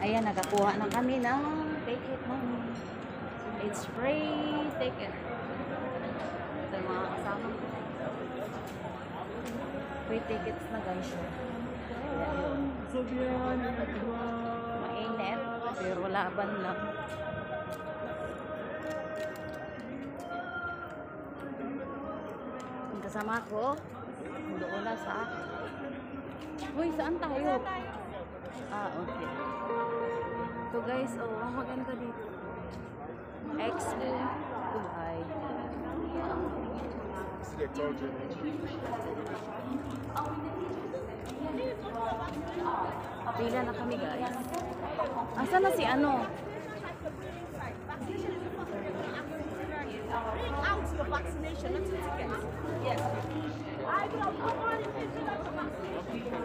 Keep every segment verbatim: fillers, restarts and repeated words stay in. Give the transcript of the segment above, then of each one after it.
Ayan, nakakuha na kami ng ticket money. It's free ticket. Ito yung mga kasama ko. Free tickets na guys. Mainit, pero laban lang. Ang kasama ko, doon na sa... Uy, saan tayo? Ah, okay. So guys, oh, ang maganda dito. Expo Dubai. Pila na kami guys. Asa na si ano? Bring out your vaccination, not your ticket. Yes. I will come on and finish your vaccination.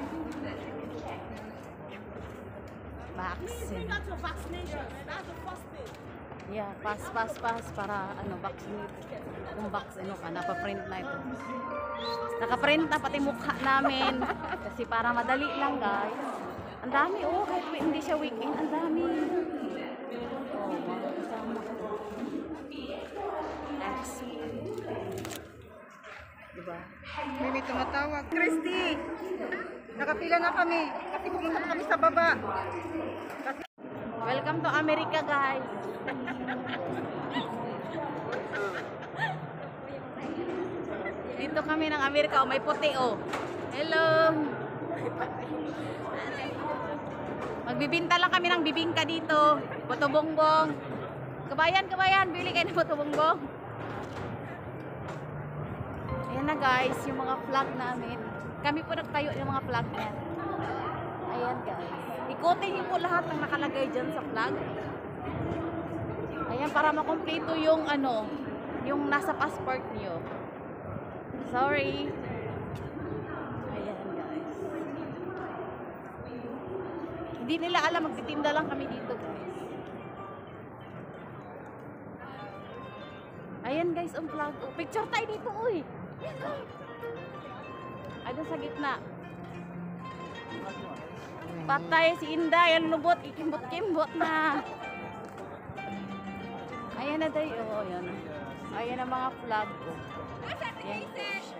Vaccine. Bring out your vaccination. That's the first thing. Yeah, pass, pass, pass para ano, vaccinate. Kung vaccine ka, napaprint na ito. Nakaprint na pati mukha namin. Kasi para madali lang guys. Ang dami oh, kahit hindi siya weekend, ang dami. Oh, mga kasama ko. Expo. Diba? May tumatawag. Christy! Nakapila na kami. Kasi pumunta na kami sa baba. Kasi... Welcome to America guys. Dito kami ng Amerika. Oh, may puti oh. Hello. Magbibinta lang kami ng bibingka dito. Boto bongbong. Kabayan, kabayan. Bili kayo ng boto bongbong. Ayan na guys, yung mga flag namin. Kami po nagtayo ng mga flag niyan. Ayan guys. Ikutin niyo po lahat ng nakalagay dyan sa flag. Ayan, para makumpleto yung ano, yung nasa passport niyo. Sorry. Ayan guys. Hindi nila alam, magtitinda lang kami dito guys. Ayan guys, ang flag. Oh, picture tayo dito, uy. Ay, doon sa gitna. Patay si Inday, ang lubot, ikimbot-kimbot na. Ayan na tayo. Oh, ayan. Ayan ang mga flag ko. Ayan po siya.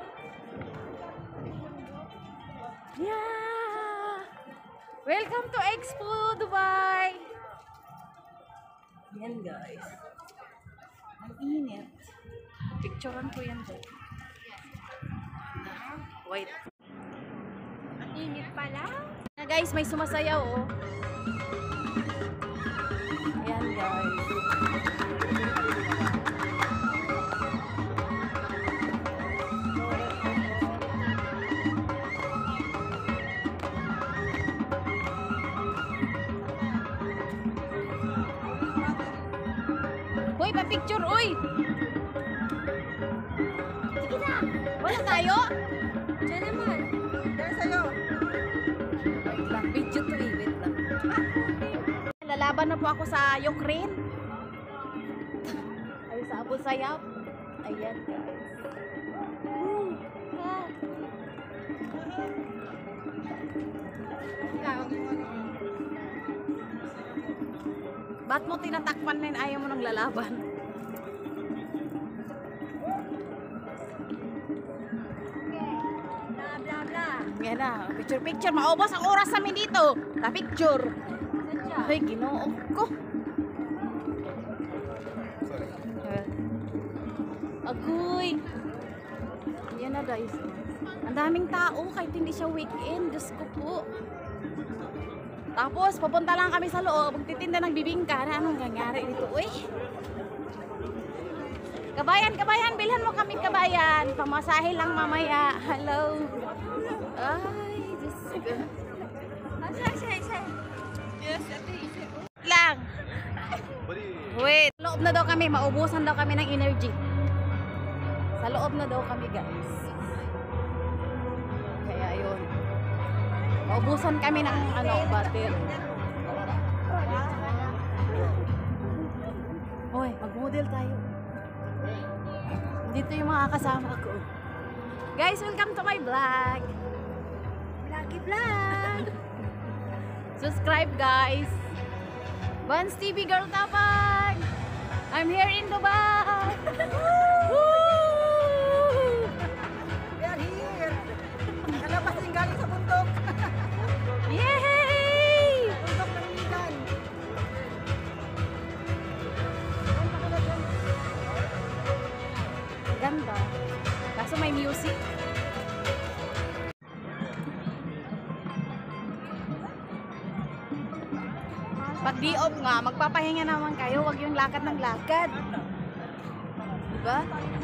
Yeah! Welcome to Expo Dubai! Yan guys. Ang init. Picturean ko yan doon. Wait. Ang init pala. Na guys, may sumasayaw oh. Ayan guys. Hoy, pa-picture, uy! Sige na! Wala tayo? Diyan naman. Dahil sa'yo. Wait lang, video to eh, wait lang. Lalaban na po ako sa Ukraine. Ay, sa Abu Sayyaf. Ayan guys. Woo! Ah. Ba't mo tinatakpan na yun? Ayaw mo nang lalaban? Bla bla bla. Yan na, picture picture. Maubos ang oras namin dito. Ta picture. Sadya. Ay, ginoo ko. Agoy. Yan na guys. Ang daming tao kahit hindi siya weekend. Diyos ko po. Tapos, papunta lang kami sa loob. Magtitinda ng bibingka. Na anong nangyari dito? Uy. Kabayan, kabayan. Bilhan mo kami, kabayan. Pamasahe lang mamaya. Hello. Ay, Diyos ko. Say, say, say. Yes, ate. Lang. Wait. Sa loob na daw kami. Maubusan daw kami ng energy. Sa loob na daw kami, guys. Kaya yun. Maubusan kami ng ano, battery. Hoy, mag-model tayo. Dito yung mga kasama ko. Guys, welcome to my vlog. Vloggy vlog. Subscribe guys. Vans T V Girl Tapang. I'm here in Dubai. Woo! We are here. Kalabas din galing sa bundok. Yay! Bundok ng Midan. Ganda. Kaso may music. Pag di off nga, magpapahinga naman kayo. Huwag yung lakad ng lakad. Diba?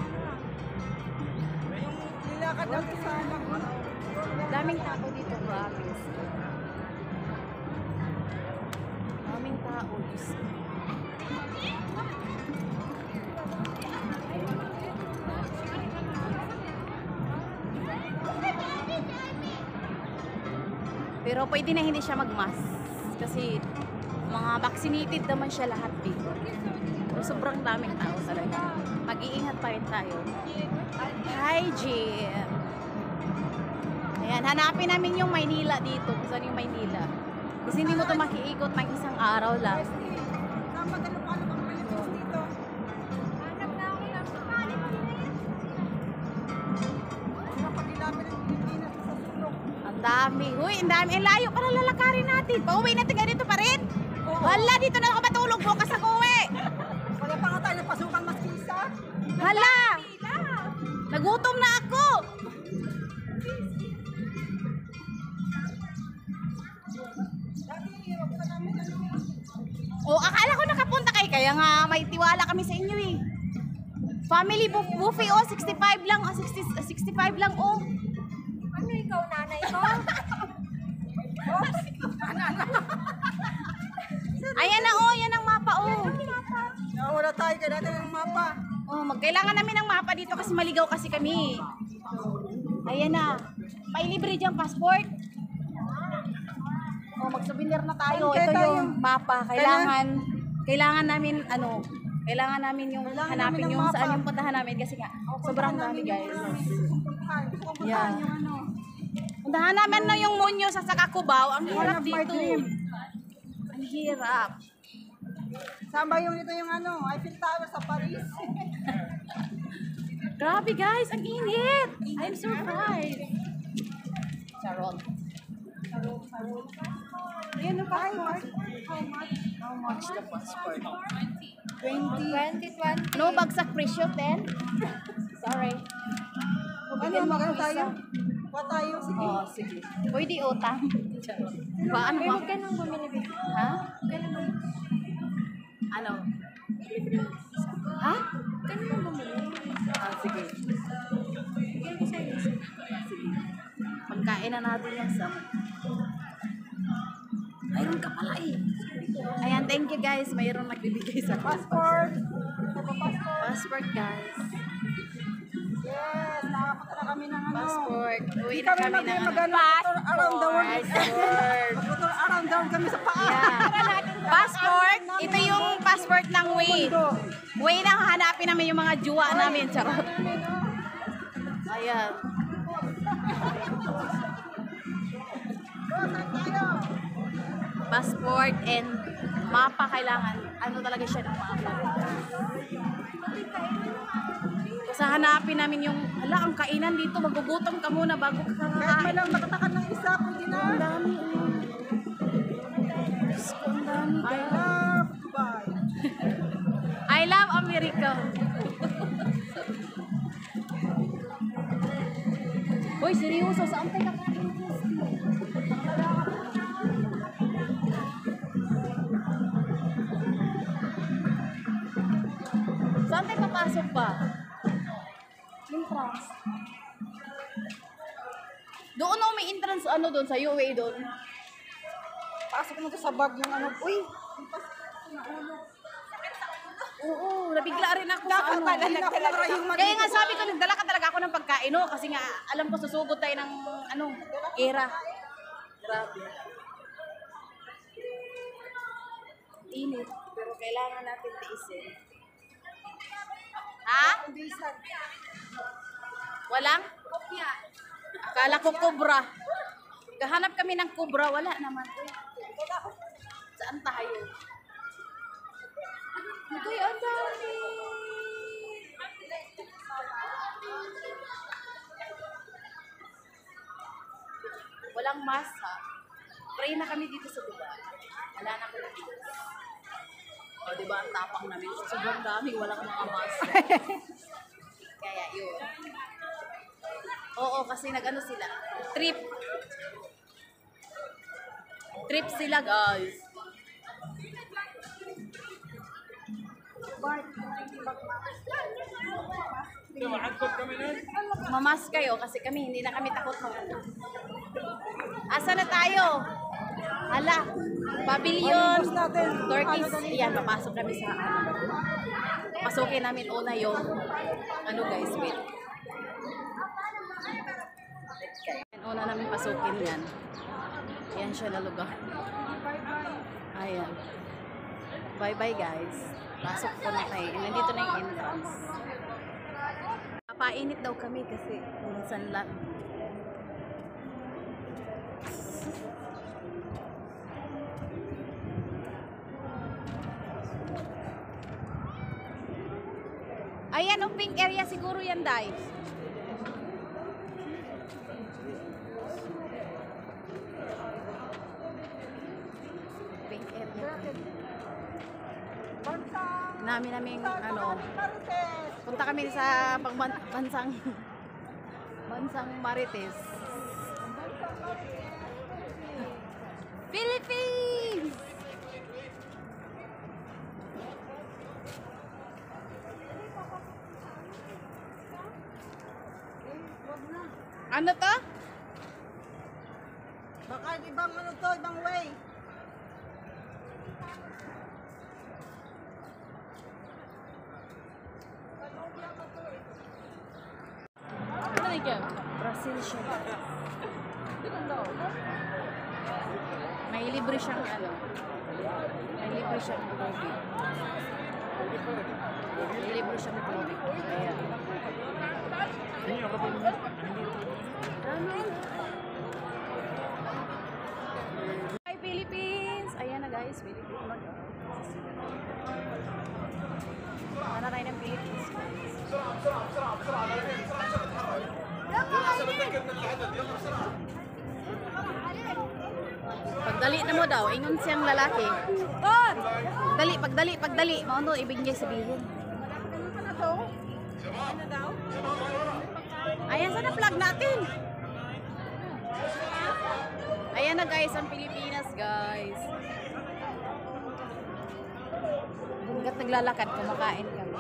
Nilakad natin sa anak. Daming tao dito, promise. Daming tao, Diyos ko. Pero pwede na hindi siya mag-mask. Kasi mga vaccinated naman siya lahat dito. Pero sobrang daming tao talaga. Mag-iingat pa rin tayo. Hygiene. Ayan, hanapin namin yung Maynila dito. Kung saan yung Maynila. Kasi hindi mo ito makiikot ng isang araw lang. Napagano ka ano bang Philippines dito? Napagilapin ng Pilipinas sa sulok. Ang dami. Huy, ang dami. Ang layo para lalakarin natin. Pauwi natin ganito pa rin. Hala, dito na ako matulog. Bukas ako uwi. Wala pa nga tayo napasukan maski isa. Hala! Nagutom na ako. Dati hirap ka namin ano. O, akala ko nakapunta kayo. Kaya nga, may tiwala kami sa inyo eh. Family bu- buffet oh, sixty-five lang. Oh, sixty, sixty-five lang oh. Ano ikaw, nanay ko? Ayan na oh, yan ang mapa oh. Nawala tayo kaya natin ng mapa. Oh, magkailangan namin ng mapa dito kasi maligaw kasi kami. Ayan na. Pailibre dyan passport. Oh, mag-souvenir na tayo. Okay, Ito tayo. yung mapa. Kailangan, kailangan namin, ano, kailangan namin yung Kailangan hanapin namin ng yung mapa. saan yung puntahan namin kasi nga, sobrang dami guys. Puntahan. Gusto kong puntahan Yeah. yung ano. Puntahan namin na yung Monyo sa Sakakubao. Ang One hirap of my dito. dream. Ang hirap. Saan ba yung ito yung ano? Eiffel Tower sa Paris. Grabe guys, ang init. I'm surprised. Charot. Ayan ang passport. How much? How much the passport? twenty. twenty twenty. No bagsak presyo, ten? Sorry. Ano, magano tayo? Kuha tayo, sige. Oo, sige. Pwede utang. Charot. Paano Eh, ba? huwag ka nang bumili, baby. Ha? Ano? Ha? Huwag ka nang bumili. Ah, sige. Bigyan ko sa'yo. Sige. Pagkain na natin yung sa... Mayroon ka pala eh. Ayan, thank you guys. Mayroon nagbibigay sa Passport. Passport. passport guys. Yes, nakapunta na kami ng ano. Passport. Uwi Hindi na kami kami mag ng ano. magano motor around the world. Passport. Motor around the world kami sa paa. Yeah. Passport. Ito yung passport ng Way. Way na hanapin namin yung mga juwa namin. Charot. Ayan. Passport and mapa kailangan. Ano talaga siya ng mapa. Kasi hanapin namin yung, hala, ang kainan dito, magugutom ka muna bago ka Kahit man kakain. lang makatakan ng isa, pwede na. Ang dami. oh. Diyos ko, ang dami. I love Dubai. I love America. Hoy, seryoso, saan tayo kakain? Saan tayo papasok pa? Entrance. Doon o may entrance, ano doon, sa U A doon. Pasok mo to sa bag yung ano. Uy! Oo, nabigla rin ako sa ano. Hindi na ako marayong mag- Kaya nga sabi ko, nagdala ka talaga ako ng pagkain, no? Kasi nga, alam ko, susugod tayo ng, ano, era. Grabe. Init, pero kailangan natin tiisin. Ha? Walang? Akala ko kubra. Kahanap kami ng kubra, wala naman. Saan tayo? Ito'y ang dami. Walang mask ha. Pray na kami dito sa Dubai. Wala na kami dito. O diba ang tapang namin? Sobrang dami, walang mga mask. Kaya yun. Oo, kasi nag-ano sila. Trip. Trip sila guys. Mamas kayo kasi kami hindi na kami takot mag Asa na tayo? Hala, pavilion, Turkish. Yan, papasok kami sa ano. Pasukin namin una yung ano guys, wait. Una namin pasukin yan. Ayan siya na lugar. Ayan. Bye-bye guys. Pasok po na tayo. Nandito na yung entrance. Papainit daw kami kasi minsan lang. Ayan, ang pink area siguro yan, Day. Pink area. Namin namin ano, punta kami sa pagban bansang bansang Marites. Philippines. Ano to? Baka ibang ano to, ibang way. Ano yan? Brazil siya. May libre siyang ano. May libre siyang tubig. May libre siyang tubig. Ayan. Hi Philippines! Ayan na guys, Philippines na guys. Ano tayo ng Philippines guys? Pagdali na mo daw, ingon siyang lalaki. Ton! Pagdali, pagdali, pagdali. Maano ibig niya sabihin? Ano daw? Ayan, sana plug natin. Ayan na guys, ang Pilipinas guys. Hanggat naglalakad, kumakain kami.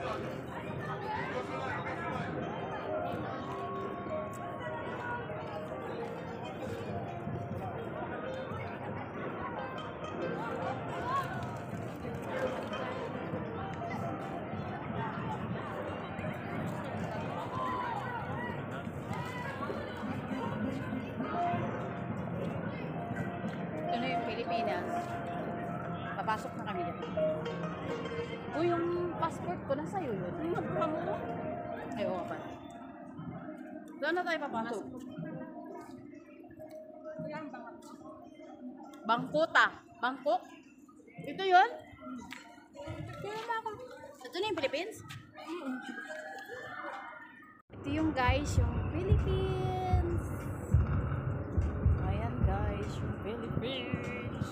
Ito na yung Pilipinas. Papasok na kami dito. Uy, yung passport ko nasa iyo yun. Ay, nagpura mo? Ay, oo pa. Doon na tayo papasok. Bangkuta. Bangkok? Ito yun? Ito na yung Philippines? Ito yung guys, yung Philippines. Ayan guys, yung Philippines.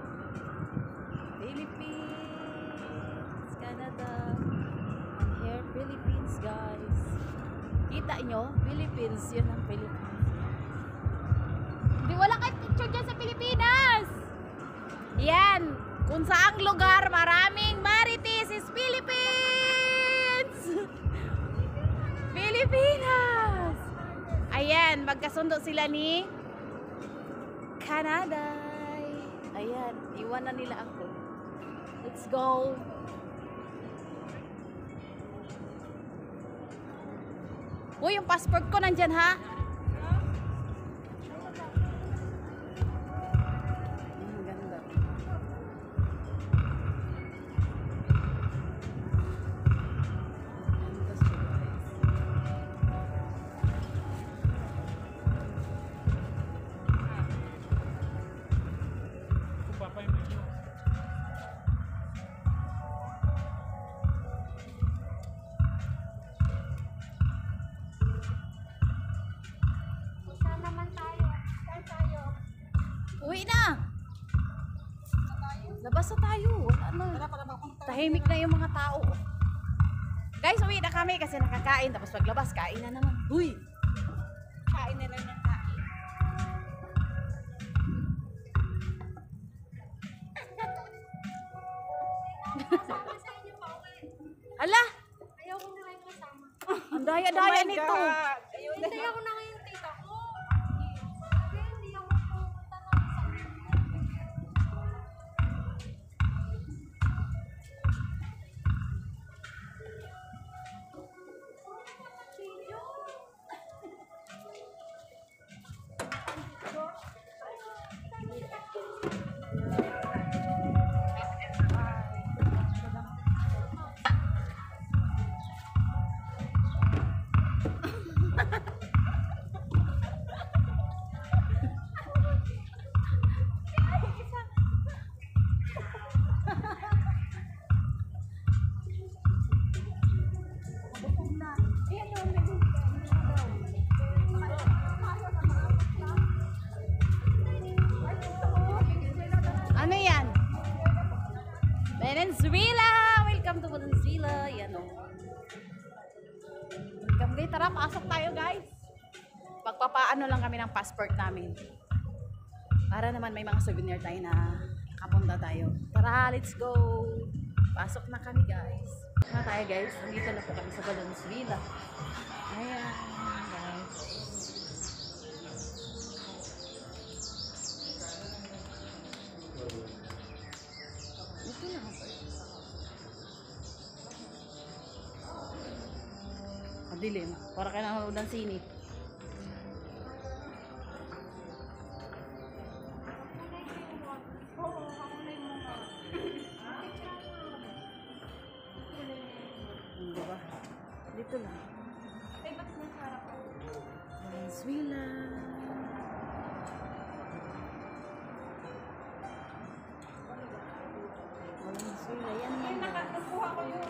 Philippines, Canada. And here, Philippines guys. Kita nyo? Philippines, yun ang Philippines. Hindi, wala kayo picture dyan sa Pilipinas. Yan, kung saang lugar maraming marites is Philippines. Pilipinas. Ayan, magkasundo sila ni Canada. Ayan, iwan na nila ako. Let's go. Uy, yung passport ko nandyan ha. Ang ganda. Ganda siya, guys. Saan naman tayo? Saan tayo? Uwi na! Labas na tayo. Wala na. Tahimik na yung mga tao. Guys, uwi na kami kasi nakakain. Tapos paglabas, kain na naman. Uy! Kain na lang ng kain. Kasama sa inyo pa uwi. Ala! Ayaw ko na kayo kasama. Ang daya-daya Oh my nito. God. Hindi ako na ngayon tita ko. Kaya hindi ako pupunta na sa Ano yan? Venezuela! Welcome to Venezuela! Yan o. Welcome guys. Tara, pasok tayo guys. Pagpapaano lang kami ng passport namin. Para naman may mga souvenir tayo na kapunta tayo. Tara, let's go! Pasok na kami guys. Na tayo guys. Nandito na po kami sa Venezuela. Ayan guys. Ito lang. Madilim. Para ka nanonood ng sine. Hmm, diba? Dito lang. Venezuela. Venezuela. Yan yan. Nakuha ko yun.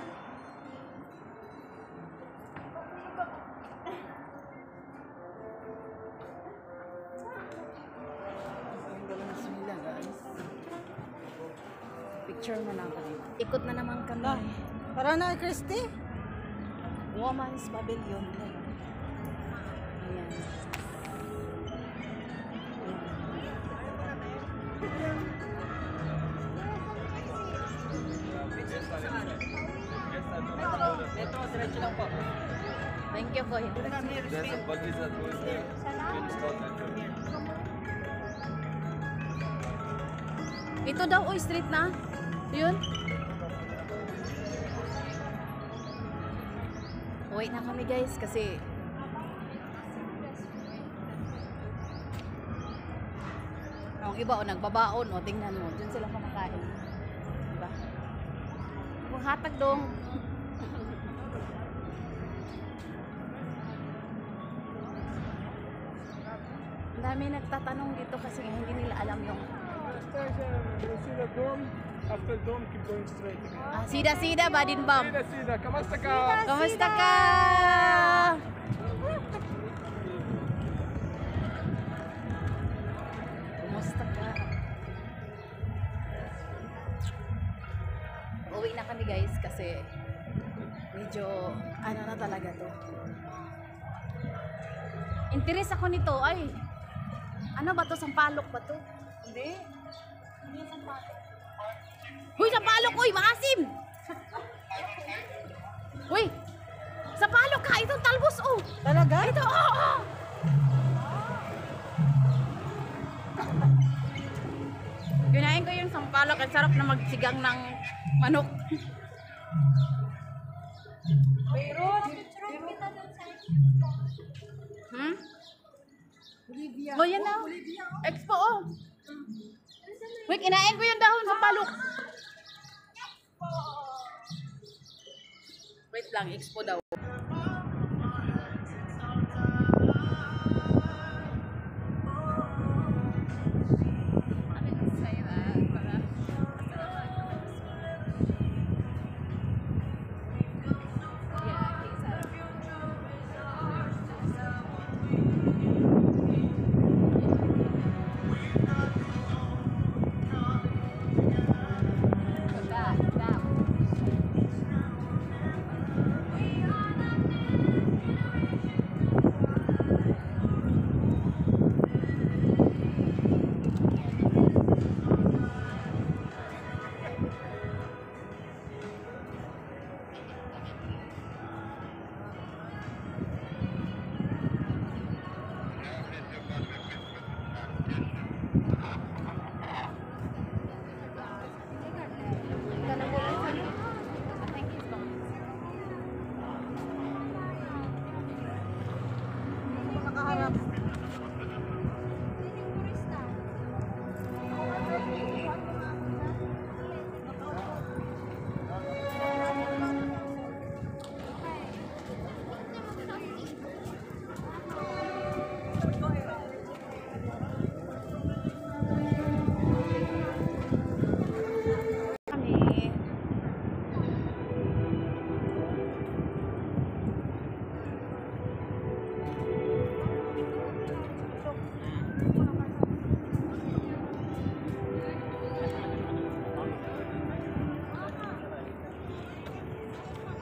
Venezuela guys. Picture mo lang kami. Ikot na naman kami. Tara na, Christy. Woman's Pavilion. Ayan. Ito, diretso lang po. Thank you po. There's a buggies that goes there. Can stop that journey. Ito daw, oy, street na. Yun. Uwi na kami guys kasi ang iba o nagbabaon o tingnan mo, dun sila kumakain. Diba? Kung hatag dong. Ang dami nagtatanong dito kasi hindi nila alam yung You see the dome? After dome, keep going straight. ah, sida-sida badin bam. Sida, sida. Kamusta ka? Kamusta ka? Kumusta ka? Uwi na kami guys kasi medyo ano na talaga to. Interes ako nito ay ano ba to? Sampalok ba to? Hindi. Hindi sampalok. Huy, sampalok! Uy, maasim! Uy! Sampalok ka! Itong talbos, oh! Talaga? Ito, oo! Oh, oh. Kinain ko yung sampalok. Ang sarap na magsigang ng manok. Mayroon. Picture kita doon sa Hmm? Olivia. Oh, yan na. Expo, oh. Uy, kinain ko yung dahon sampalok. Wait lang, expo daw. Ano yung say that?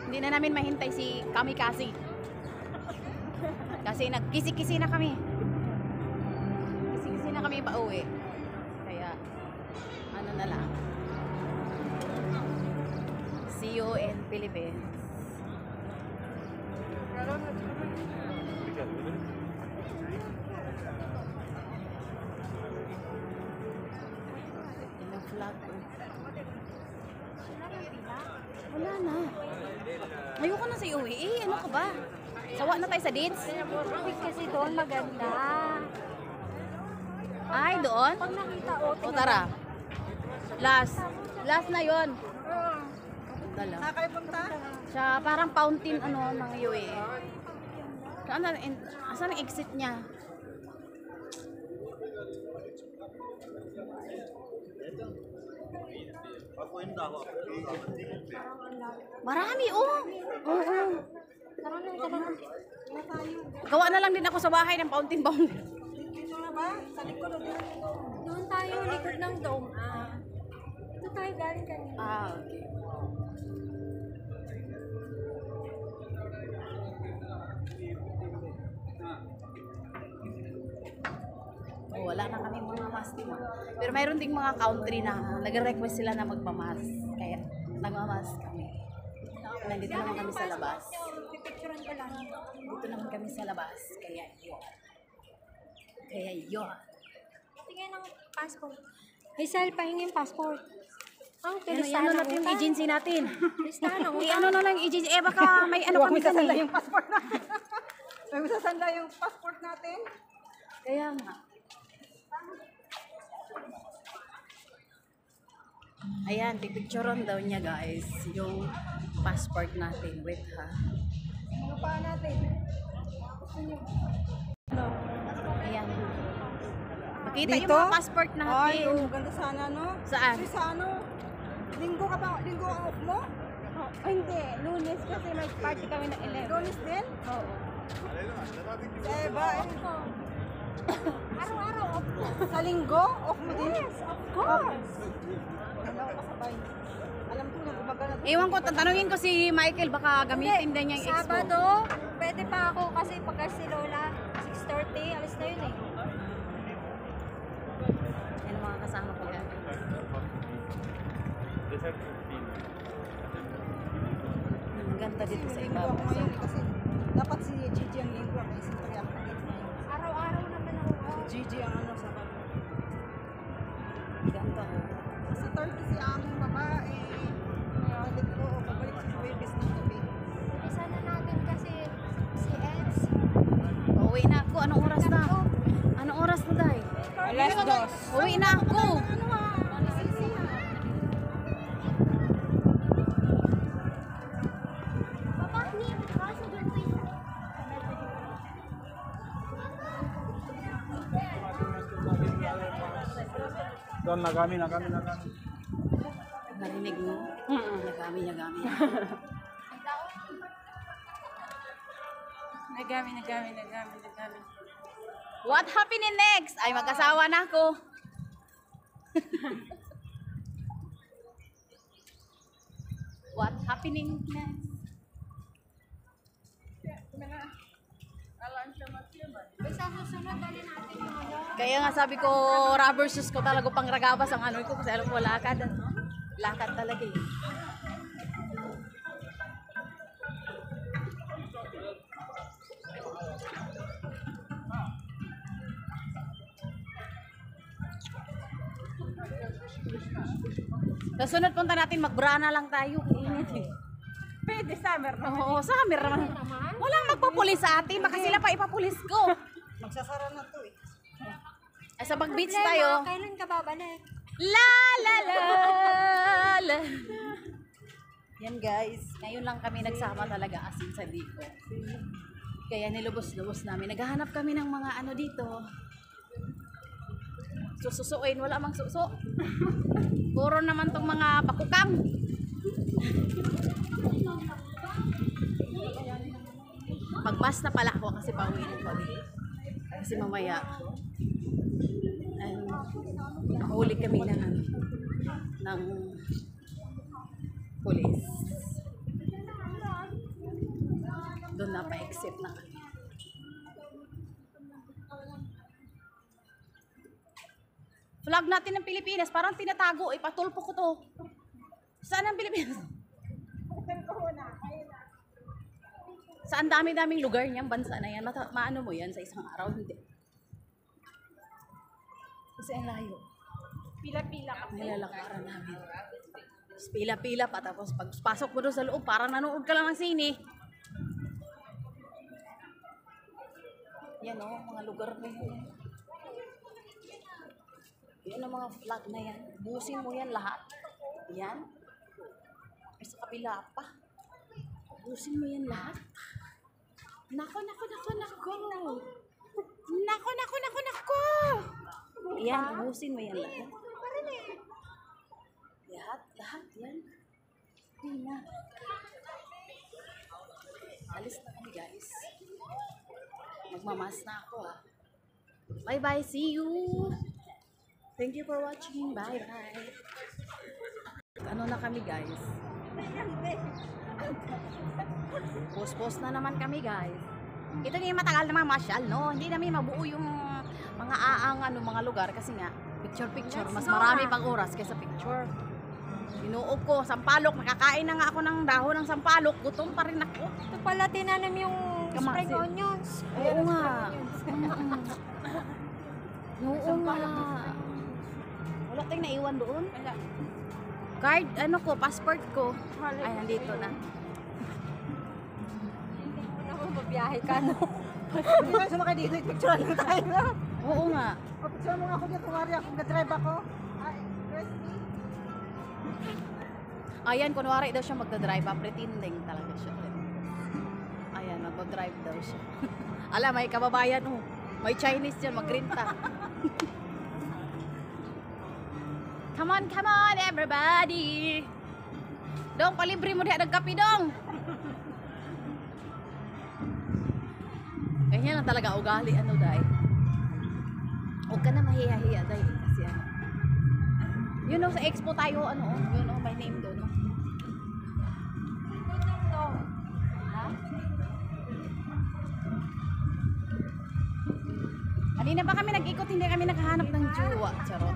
Hindi na namin mahintay si Kamikasi. Kasi nagkisi-kisi na kami. Kisi-kisi na kami pa uwi. Kaya, ano na lang. See you in Philippines. Yan ang flag ko. Wala na. Ayoko na sa uwi. Eh, ano ka ba? Sawa na tayo sa dates? Kasi doon maganda. Ay, doon? Pag nakita, oh, O tara. Last. Last na yon. Dala. Saan kayo punta? Siya parang fountain ano ng U A E. Saan na, in, saan ang exit niya? Marami oh. Oo. Gawa na lang din ako sa bahay ng fountain fountain. Dito na ba? Sa likod o dito? Doon tayo, likod ng dome. Ah. Ito tayo galing kanina. Ah, okay. Oh, wala na kami mga mask din. Pero mayroon ding mga country na nag-request sila na magpamask. Kaya nagmamask kami. Nandito naman kami sa labas. Pipicturean ko lang. Dito naman kami sa labas. Kaya yun. Kaya yun. Tingnan ng passport. Hazel, pahingin yung passport. Ang Ano, tulis ano natin yung agency natin. Listahan ng Eh, ano na lang agency. Eh, baka may ano Huwag kami mo sasanda kami. yung passport natin. Huwag mo sasanda yung passport natin. Kaya nga. Ayan, pipicturean daw niya guys yung passport natin. Wait ha. Ano pa natin? Ayan. Makita Dito? yung mga passport Ay, natin. oh, ganda sana, no? Saan? Kasi sa ano? Linggo ka ba? Linggo ang off mo? Oh, hindi, lunes kasi may party kami na eleven. Lunes din? Oo. Sa Eva, eh. Araw-araw, of Sa linggo? Off mo din? Yes, of course. Ano ako kasabay? Alam ko na gumaga na. Ewan ko, tatanungin ko si Michael, baka gamitin din niya yung expo. Sabado, pwede pa ako kasi pagka si Lola, six thirty, alis na yun eh. Yan ang mga kasama ko yan. Ang ganda dito sa Linggo ako ibabaw. ngayon eh, kasi dapat si Gigi ang linggo. May siyempre ako dito ngayon. Araw-araw naman ako. Oh. Gigi ang ano sa bago. Ganda oh. Sa Turkey si among babae. Balik ko, babalik sa Webes ng gabi. Isa na natin kasi si Eds. Uwi na ako. Anong oras na? Anong oras na day? Alas dos. Uwi na ako. Ano ha? Papa, ni, kaso doon po yun. Doon na kami, na kami, na kami. Narinig mo? Nagami, nagami. Nagami, nagami, nagami, nagami. What happening next? Ay, mag-asawa na ako. What happening next? Basta susunod, dali natin yung ano. Kaya nga sabi ko, rubber shoes ko talaga pang ragabas ang ano ko kasi alam ko lakad. Lakad talaga eh. Sa sunod punta natin, magbra na lang tayo. Init eh. Pwede, summer na. Oo, summer naman. Walang magpapulis sa atin, baka sila pa ipapulis ko. Magsasara na to eh. Ay, sa mag-beach Problema, tayo. kailan ka babalik? La la la la. Yan guys, ngayon lang kami nagsama talaga asin sa dito. Kaya nilubos-lubos namin. Naghahanap kami ng mga ano dito. Sususuin, wala mang suso. Puro naman tong mga bakukang. Magmas na pala ako kasi pauwi ng kami. Kasi mamaya ay, mahuli kami ng ano, ng pulis. exit na kami. Flag natin ng Pilipinas, parang tinatago, ipatulpo ko to. Saan ang Pilipinas? Saan dami-daming lugar niyang bansa na yan? Mata maano mo yan sa isang araw? Hindi. Kasi ang layo. Pila-pila ka. Nilalakaran namin. Tapos pila-pila pa, tapos pagpasok mo doon sa loob, parang nanood ka lang ng sine. Yan o, oh, mga lugar na yun. Yan ang mga flag na yan. Busin mo yan lahat. Yan. Ay, sa kabila pa. Busin mo yan lahat. Nako, nako, nako, nako. Nako, nako, nako, nako. Yan, busin mo yan lahat. Lahat, lahat yan. Hindi na. Alis na kami, guys. Magmamas na ako, ah. Bye-bye, see you. Thank you for watching. Bye-bye. Ano na kami, guys? Post-post na naman kami, guys. Ito na yung matagal na mga masyal, no? Hindi namin mabuo yung mga aang ano, mga lugar kasi nga, picture-picture. Mas marami pang oras kaysa picture. Sinuog ko, sampalok. Nakakain na nga ako ng dahon ng sampalok. Gutom pa rin ako. Ito pala tinanim yung Kamasi. spring onions. Oo nga. Mm-mm. Oo nga. Wala tayong naiwan doon. Wala. Card, ano ko, passport ko. Ay, nandito na. Ano mo, mabiyahe ka, no? Hindi tayo sumakay dito, picture lang tayo na. Oo nga. O, picture mo nga ako dito, kumari ako, nag-drive ako. Ay, Christy. Ayan, kunwari daw siya magdadrive. Ah, pretending talaga siya. Ayan, magdadrive daw siya. Alam, may kababayan oh. May Chinese dyan, magrinta. Come on, come on, everybody! Dong, palibre mo diha nagkapi, dong! Ganyan lang talaga ugali, ano, day. Huwag ka na mahiya-hiya, day. Kasi ano. Yun know, sa expo tayo, ano, yun know, may name doon, no? Ha? Kanina pa kami nag-ikot, hindi kami nakahanap ng jowa. Charot.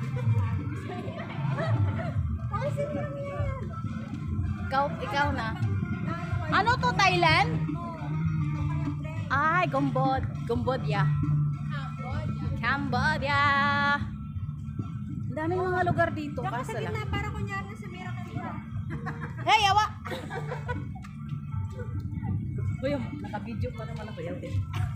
Ikaw, ikaw na. Ano to, Thailand? Ay, Gombod. Cambodia. Cambodia. Ang daming mga lugar dito. Diyan ka Kaso sa lang. gitna, para kunyari sa mira kanina. Hey, awa! Uy, naka-video pa naman ako. Yaw din.